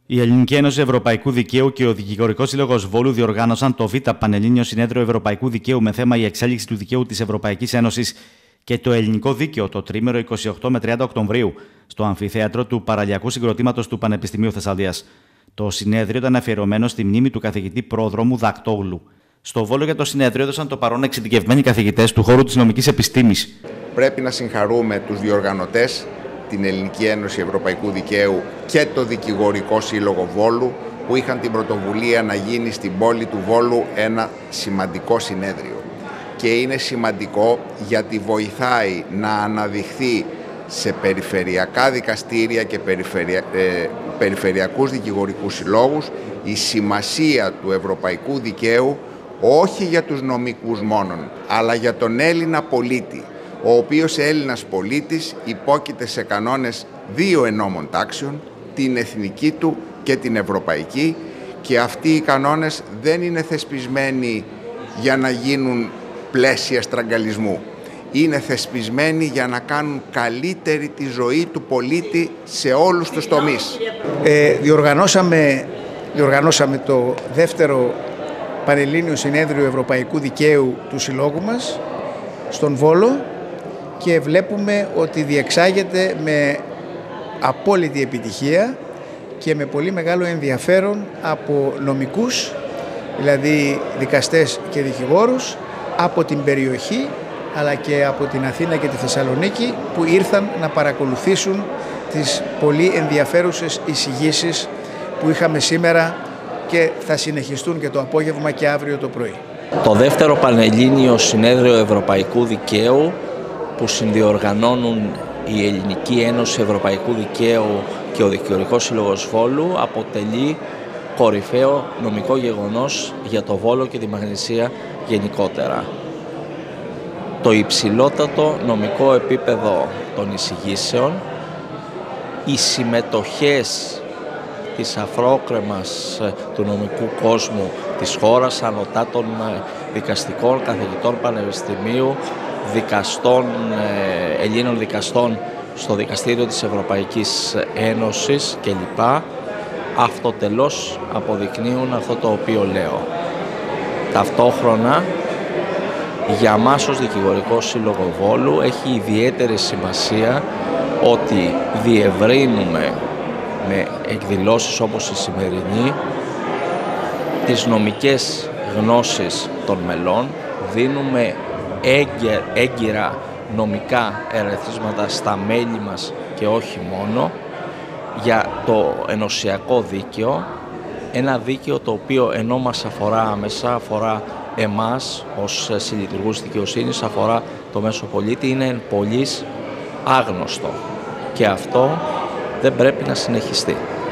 Η Ελληνική Ένωση Ευρωπαϊκού Δικαίου και ο Δικηγορικός Σύλλογος Βόλου διοργάνωσαν το Β' Πανελλήνιο Συνέδριο Ευρωπαϊκού Δικαίου με θέμα η εξέλιξη του δικαίου της Ευρωπαϊκής Ένωσης και το ελληνικό δίκαιο το τρίμηνο 28 με 30 Οκτωβρίου στο αμφιθέατρο του Παραλιακού Συγκροτήματος του Πανεπιστημίου Θεσσαλίας. Το συνέδριο ήταν αφιερωμένο στη μνήμη του καθηγητή πρόδρομου Δακτόγλου. Στο Βόλο για το συνέδριο έδωσαν το παρόν εξειδικευμένοι καθηγητές του χώρου της νομικής επιστήμης. Πρέπει να συγχαρούμε τους διοργανωτές, την Ελληνική Ένωση Ευρωπαϊκού Δικαίου και το Δικηγορικό Σύλλογο Βόλου, που είχαν την πρωτοβουλία να γίνει στην πόλη του Βόλου ένα σημαντικό συνέδριο. Και είναι σημαντικό γιατί βοηθάει να αναδειχθεί σε περιφερειακά δικαστήρια και περιφερειακούς δικηγορικούς συλλόγους η σημασία του ευρωπαϊκού δικαίου όχι για τους νομικούς μόνον, αλλά για τον Έλληνα πολίτη, ο οποίος Έλληνας πολίτης υπόκειται σε κανόνες δύο ενόμων τάξεων, την εθνική του και την ευρωπαϊκή, και αυτοί οι κανόνες δεν είναι θεσπισμένοι για να γίνουν πλαίσια στραγγαλισμού. Είναι θεσπισμένοι για να καλύτερη τη ζωή του πολίτη σε όλους τους τομείς. Διοργανώσαμε το δεύτερο Πανελλήνιο Συνέδριο Ευρωπαϊκού Δικαίου του Συλλόγου μας στον Βόλο και βλέπουμε ότι διεξάγεται με απόλυτη επιτυχία και με πολύ μεγάλο ενδιαφέρον από νομικούς, δηλαδή δικαστές και δικηγόρους, από την περιοχή αλλά και από την Αθήνα και τη Θεσσαλονίκη, που ήρθαν να παρακολουθήσουν τις πολύ ενδιαφέρουσες εισηγήσεις που είχαμε σήμερα και θα συνεχιστούν και το απόγευμα και αύριο το πρωί. Το δεύτερο Πανελλήνιο Συνέδριο Ευρωπαϊκού Δικαίου που συνδιοργανώνουν η Ελληνική Ένωση Ευρωπαϊκού Δικαίου και ο Δικηγορικός Σύλλογος Βόλου αποτελεί κορυφαίο νομικό γεγονός για το Βόλο και τη Μαγνησία γενικότερα. Το υψηλότατο νομικό επίπεδο των εισηγήσεων, οι συμμετοχές της αφρόκρεμας του νομικού κόσμου της χώρας, ανωτάτων δικαστικών, καθηγητών πανεπιστημίου, δικαστών, Ελλήνων δικαστών στο Δικαστήριο της Ευρωπαϊκής Ένωσης κλπ. Αυτοτελώς αποδεικνύουν αυτό το οποίο λέω. Ταυτόχρονα, για μας ως Δικηγορικό Σύλλογο Βόλου έχει ιδιαίτερη σημασία ότι διευρύνουμε με εκδηλώσεις όπως η σημερινή τις νομικές γνώσεις των μελών, δίνουμε έγκυρα νομικά ερεθίσματα στα μέλη μας και όχι μόνο για το ενωσιακό δίκαιο, ένα δίκαιο το οποίο ενώ μας αφορά άμεσα, αφορά εμάς ως συλλειτουργούς δικαιοσύνης, αφορά το μέσο πολίτη, είναι πολύς άγνωστο και αυτό δεν πρέπει να συνεχιστεί.